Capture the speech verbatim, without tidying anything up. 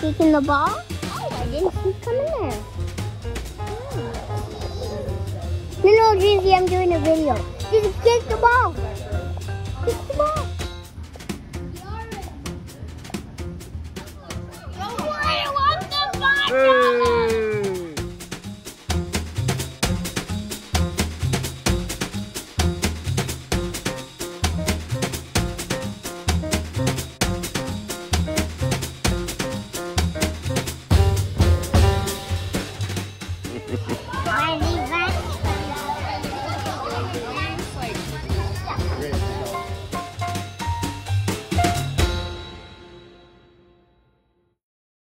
kicking the ball? Oh, I didn't see it come in there. No, no, Drizzy, I'm doing a video. Just kick the ball.